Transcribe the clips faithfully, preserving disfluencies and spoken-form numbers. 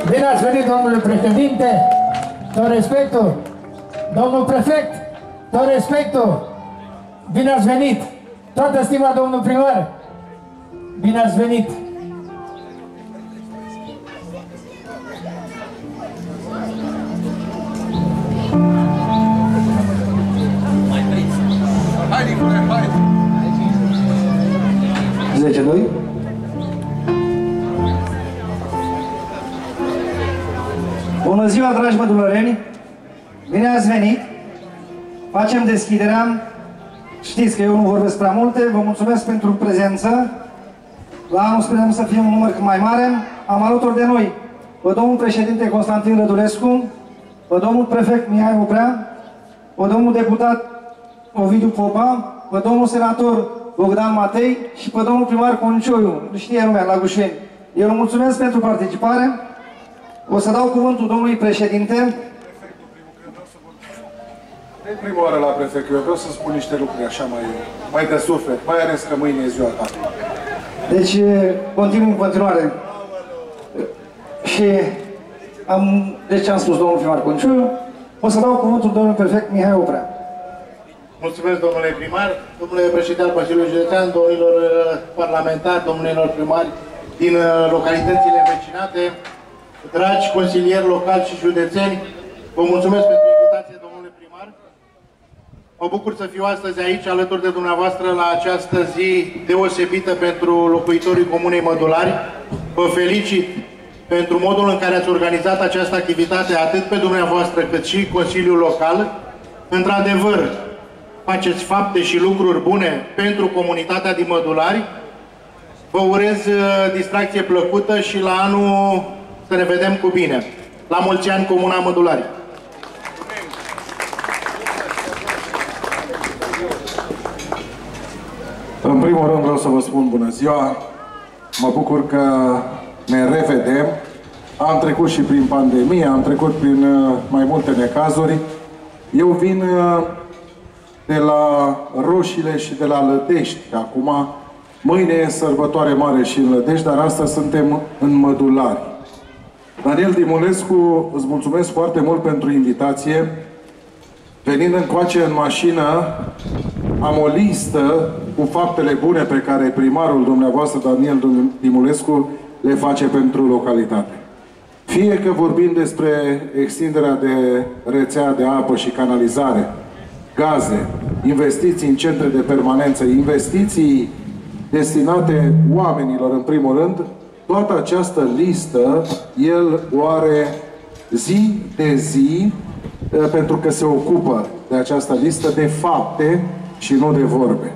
Bine ați venit, domnule președinte, tot respectul, domnul prefect, tot respectul, bine ați venit, toată stima, domnul primar, bine ați venit. zece doi. Bună ziua, dragi mădulăreni! Bine ați venit! Facem deschiderea. Știți că eu nu vorbesc prea multe. Vă mulțumesc pentru prezență. La anul sperăm să fie un număr cât mai mare. Am alături de noi pe domnul președinte Constantin Rădulescu, pe domnul prefect Mihai Oprea, pe domnul deputat Ovidiu Popa, pe domnul senator Bogdan Matei și pe domnul primar Concioiu. Știe lumea, la Gușeni. Eu vă mulțumesc pentru participare. O să dau cuvântul domnului președinte. De prima oară la prefect, eu vreau să spun niște lucruri așa mai, mai de suflet, mai ales că mâine e ziua ta. Deci, continui în continuare. Și am, deci am spus domnul primar Concioiu, o să dau cuvântul domnului prefect Mihai Oprea. Mulțumesc, domnule primar, domnule președinte al Consiliului Județean, domnilor parlamentari, domnilor primari din localitățile învecinate, dragi consilieri locali și județeni, vă mulțumesc pentru invitație, domnule primar. Mă bucur să fiu astăzi aici, alături de dumneavoastră, la această zi deosebită pentru locuitorii Comunei Mădulari. Vă felicit pentru modul în care ați organizat această activitate, atât pe dumneavoastră, cât și Consiliul Local. Într-adevăr, faceți fapte și lucruri bune pentru comunitatea din Mădulari. Vă urez distracție plăcută și la anul să ne vedem cu bine. La mulți ani, Comuna Mădulari! În primul rând vreau să vă spun bună ziua. Mă bucur că ne revedem. Am trecut și prin pandemie, am trecut prin mai multe necazuri. Eu vin de la Roșile și de la Lădești. Acum, mâine e sărbătoare mare și în Lădești, dar astăzi suntem în Mădulari. Daniel Dimulescu, îți mulțumesc foarte mult pentru invitație. Venind încoace în mașină, am o listă cu faptele bune pe care primarul dumneavoastră, Daniel Dimulescu, le face pentru localitate. Fie că vorbim despre extinderea de rețea de apă și canalizare, gaze, investiții în centre de permanență, investiții destinate oamenilor în primul rând, toată această listă el o are zi de zi pentru că se ocupă de această listă de fapte și nu de vorbe.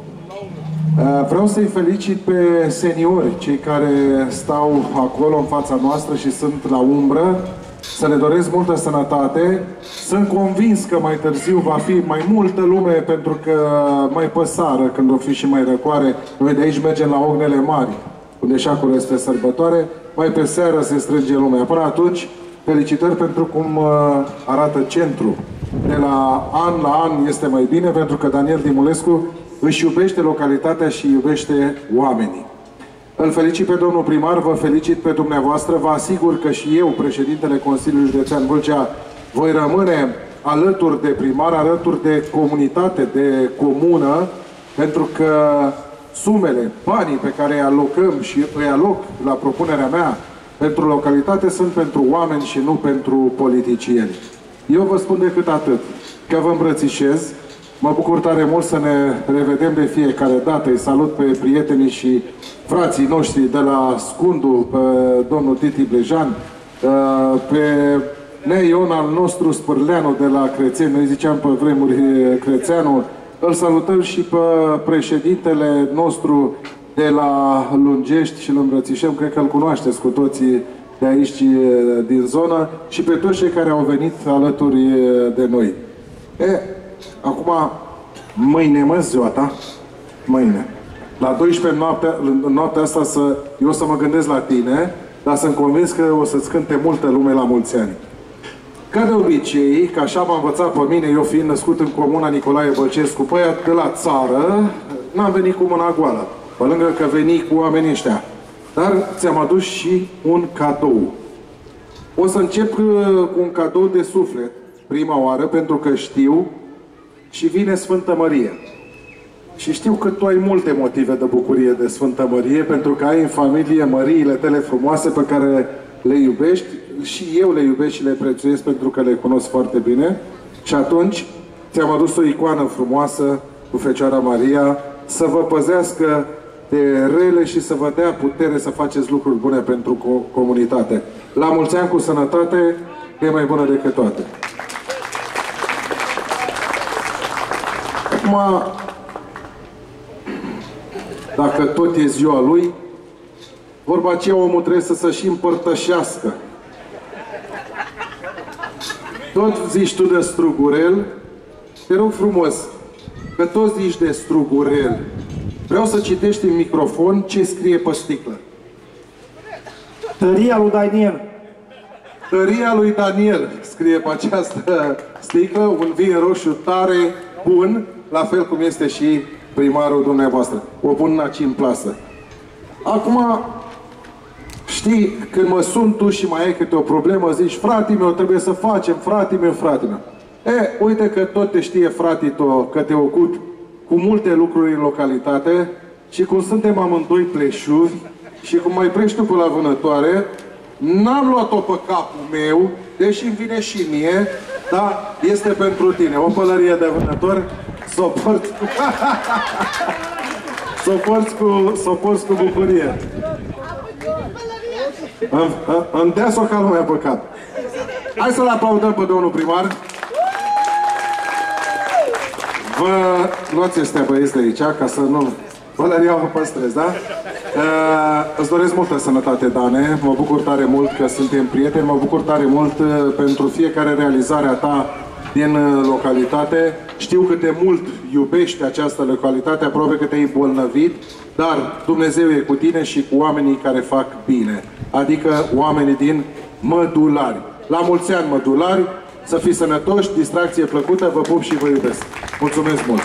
Vreau să-i felicit pe seniori, cei care stau acolo în fața noastră și sunt la umbră, să le doresc multă sănătate. Sunt convins că mai târziu va fi mai multă lume, pentru că mai pe sară, când o fi și mai răcoare, noi de aici mergem la Ognele Mari, unde și acolo este sărbătoare, mai pe seară se strânge lumea. Până atunci, felicitări pentru cum arată centru. De la an la an este mai bine, pentru că Daniel Dimulescu își iubește localitatea și iubește oamenii. Îl felicit pe domnul primar, vă felicit pe dumneavoastră, vă asigur că și eu, președintele Consiliului Județean Vâlcea, voi rămâne alături de primar, alături de comunitate, de comună, pentru că sumele, banii pe care îi alocăm și îi aloc la propunerea mea pentru localitate sunt pentru oameni și nu pentru politicieni. Eu vă spun decât atât, că vă îmbrățișez. Mă bucur tare mult să ne revedem de fiecare dată. Îi salut pe prietenii și frații noștri de la Scundu, pe domnul Titi Blejan, pe Nea Ion al nostru Spârleanu de la Crețeni, noi ziceam pe vremuri Crețeanu. Îl salutăm și pe președintele nostru de la Lungești și îl îmbrățișăm, cred că îl cunoașteți cu toții de aici din zonă, și pe toți cei care au venit alături de noi. E, acum, mâine, mă, ziua ta? Mâine. La douăsprezece noaptea, noaptea asta să, eu o să mă gândesc la tine, dar sunt convins că o să-ți cânte multă lume la mulți ani. Ca de obicei, că așa m-a învățat pe mine, eu fiind născut în comuna Nicolae Bălcescu, pe aia de la țară, n-am venit cu mâna goală, pe lângă că veni cu oamenii ăștia. Dar ți-am adus și un cadou. O să încep cu un cadou de suflet, prima oară, pentru că știu și vine Sfântă Mărie. Și știu că tu ai multe motive de bucurie de Sfântă Mărie, pentru că ai în familie măriile tale frumoase pe care le iubești, și eu le iubesc și le prețuiesc pentru că le cunosc foarte bine. Și atunci ți-am adus o icoană frumoasă cu Fecioara Maria să vă păzească de rele și să vă dea putere să faceți lucruri bune pentru co comunitate. La mulți ani cu sănătate, că e mai bună decât toate. Acum, dacă tot e ziua lui, vorba aceea, omul trebuie să se și împărtășească. Tot zici tu de strugurel, te rog frumos, că tot zici de strugurel, vreau să citești în microfon ce scrie pe sticlă. Tăria lui Daniel. Tăria lui Daniel scrie pe această sticlă, un vin roșu tare, bun, la fel cum este și primarul dumneavoastră. O pun aici în plasă. Acum, știi, când mă sun tu și mai ai câte o problemă, zici, frate meu, trebuie să facem, frate meu, frate meu. E, uite că tot te știe fratii tău, că te ocupi cu multe lucruri în localitate și cum suntem amândoi pleșuvi și cum mai pleci tu pe la vânătoare, n-am luat-o pe capul meu, deși îmi vine și mie, dar este pentru tine. O pălărie de vânător, s-o porți cu... s-o porți cu... s-o porți cu bucurie. Îmi, îmi dea s-o ca lumea pe cap. Hai să-l aplaudăm pe domnul primar. Vă luați ăstea băieți de aici, ca să nu... Pălăria vă păstrez, da? Uh, îți doresc multă sănătate, Dane. Mă bucur tare mult că suntem prieteni. Mă bucur tare mult uh, pentru fiecare realizare a ta din uh, localitate. Știu cât de mult iubești această localitate, aproape că te-ai îmbolnăvit, dar Dumnezeu e cu tine și cu oamenii care fac bine. Adică oamenii din Mădulari. La mulți ani, Mădulari, să fiți sănătoși, distracție plăcută, vă pup și vă iubesc. Mulțumesc mult!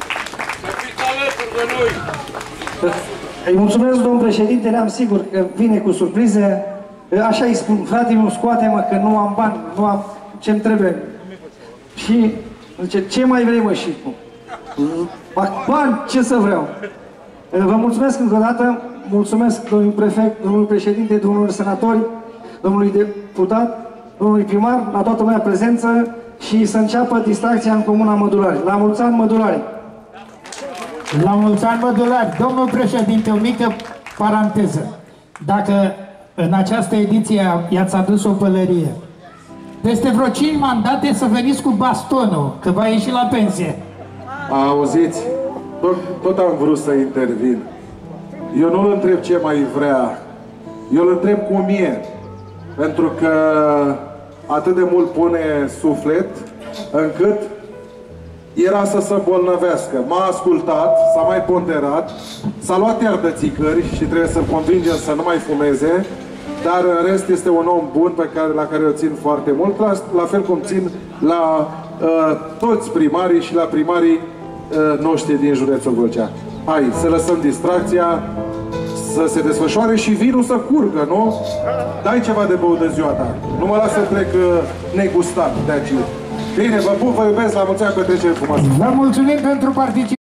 Îi mulțumesc, domnul președinte, ne-am sigur că vine cu surprize. Așa îi spun, frate meu, scoate-mă că nu am bani, nu am ce-mi trebuie. Și zice, ce mai vrei, mă, și tu? Bani, ce să vreau? Vă mulțumesc încă o dată, mulțumesc domnului prefect, domnului președinte, domnului senatori, domnului deputat, domnului primar, la toată lumea prezență și să înceapă distracția în Comuna Mădulari. La mulți ani, Mădulari! La mulți ani, Mădulari! Domnul președinte, o mică paranteză. Dacă în această ediție i-ați adus o pălărie, peste vreo cinci mandate să veniți cu bastonul, că va ieși la pensie. Auziți? Tot, tot am vrut să intervin. Eu nu-l întreb ce mai vrea. Eu îl întreb cum e. Pentru că atât de mult pune suflet, încât era să se îmbolnăvească. M-a ascultat, s-a mai ponderat, s-a luat iar de țicări și trebuie să-l convingem să nu mai fumeze, dar în rest este un om bun pe care, la care o țin foarte mult, la, la fel cum țin la uh, toți primarii și la primarii uh, noștri din județul Vâlcea. Hai, să lăsăm distracția, să se desfășoare și vinul să curgă, nu? Dai ceva de băut de ziua ta. Nu mă las să plec uh, negustat de aici. Bine, vă pup, vă iubesc, la mulți ani, petrecere frumoasă. Vă mulțumim pentru participare.